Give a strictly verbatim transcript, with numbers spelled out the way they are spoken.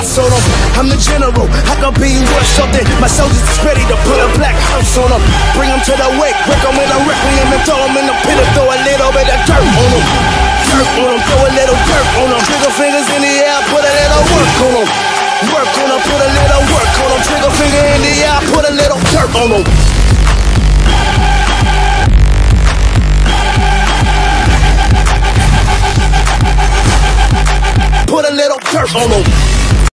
shots on them. I'm the general, I can be worth something. My soldiers is ready to put a black hearse on them. Bring them to the wake, break them in a requiem and throw them in the pit and throw a little bit of dirt on them. Dirt on them, throw a little dirt on them. Trigger fingers in the air, put a little work on them. Work on them, put a little work on them. Trigger finger in the air, put a little dirt on them. Put a little dirt on them.